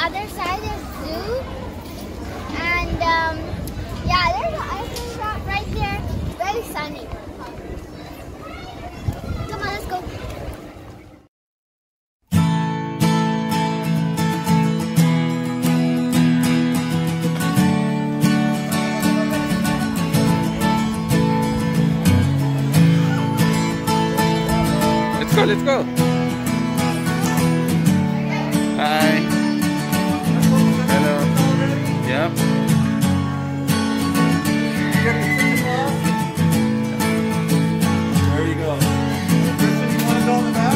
other side is zoo. And yeah, there's an ice cream shop right there. Very sunny. Come on, let's go. Let's go. Hi. Hello. Yep. There you go. Kristen, you want to go on the map?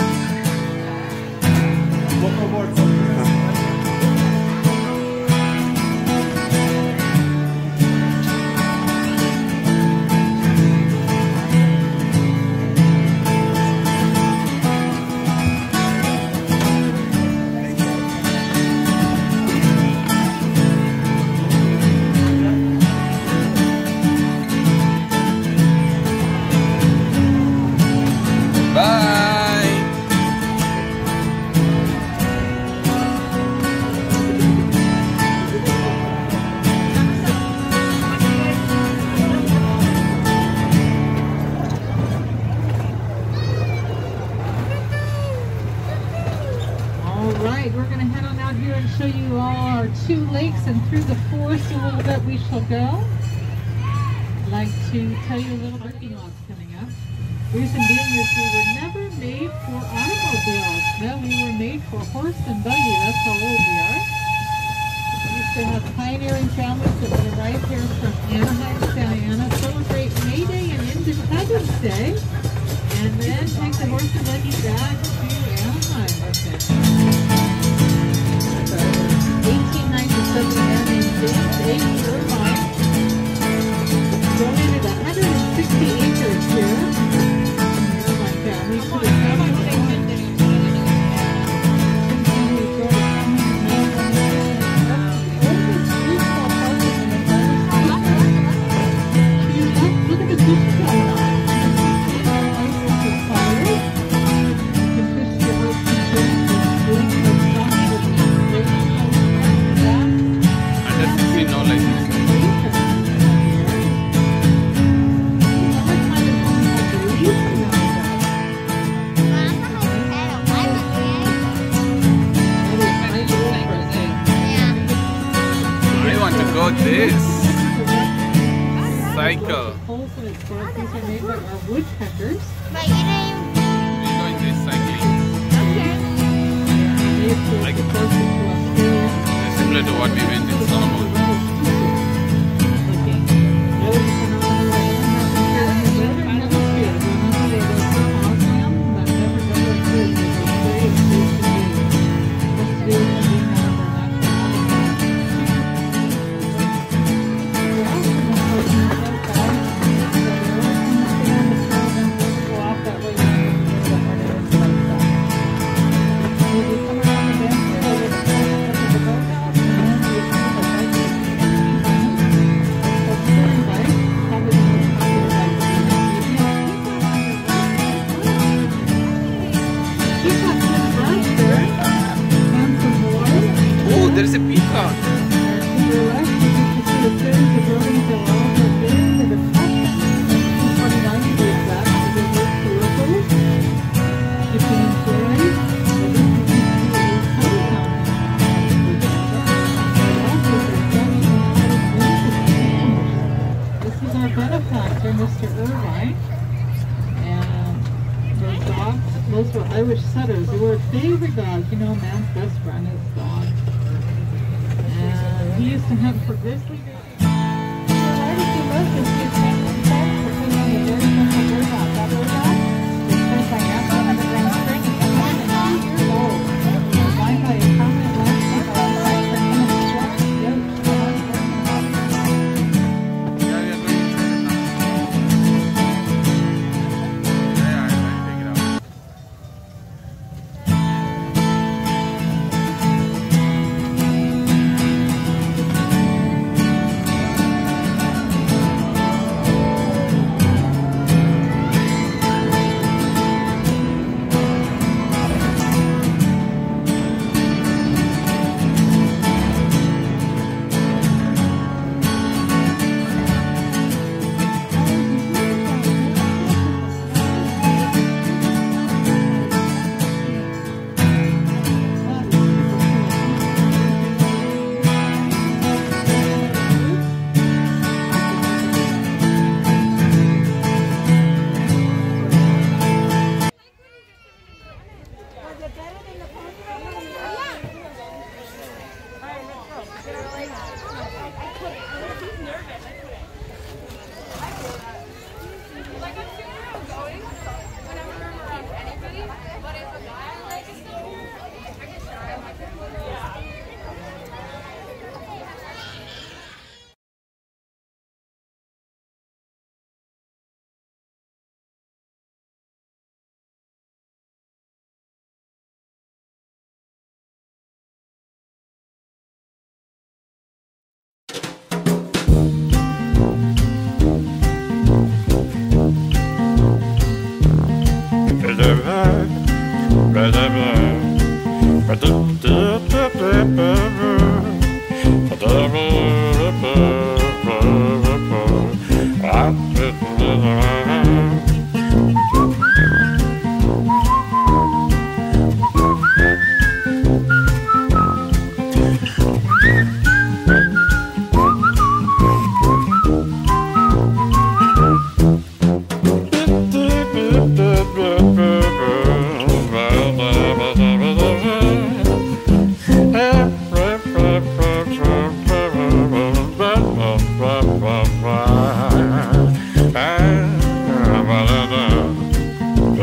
Local board. We're going to head on out here and show you all our 2 lakes, and through the forest a little bit we shall go. I'd like to tell you a little parking lot's coming up. Reason being is we were never made for automobiles. No, we were made for horse and buggy. That's how old we are. We used to have pioneering families that would arrive here from Anaheim, Santa Ana, celebrate May Day and Independence Day, and then take the horse and buggy back to Anaheim. Okay. 1897 man named James A. Irvine donated 160 acres here. The Irvine family to the county. Look at the beach going on. No license. I want to go this cycle. These are made by our woodpeckers. But you didn't We're going this cycling. Like, similar to what we went in Solomon. There's a peacock. This is our benefactor, Mr. Irvine. And those dogs, those were Irish setters. They were a favorite dog. You know, man's best friend is dog. And he used to hunt for grizzly bears.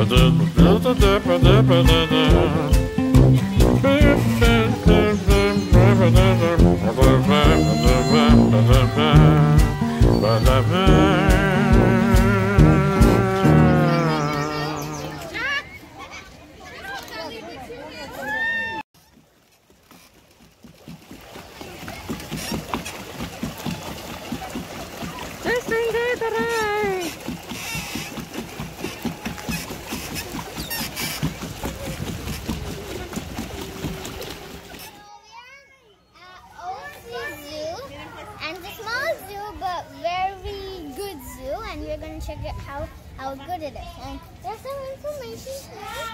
We're going to check out how good it is. And there's some information here.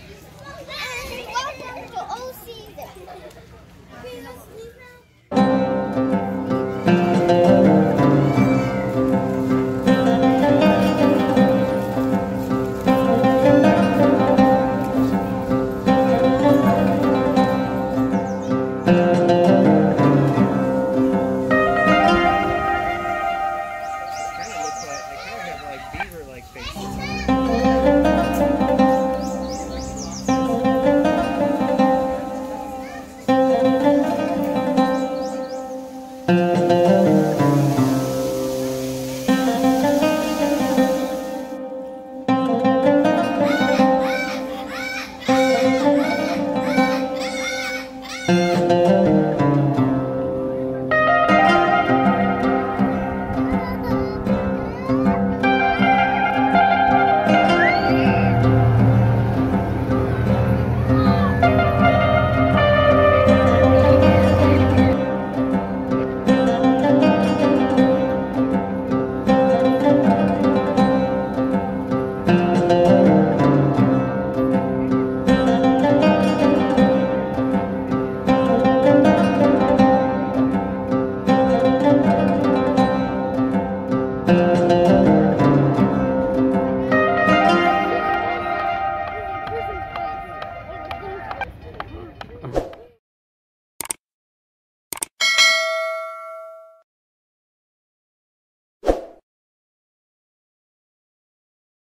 And welcome to OC Zoo.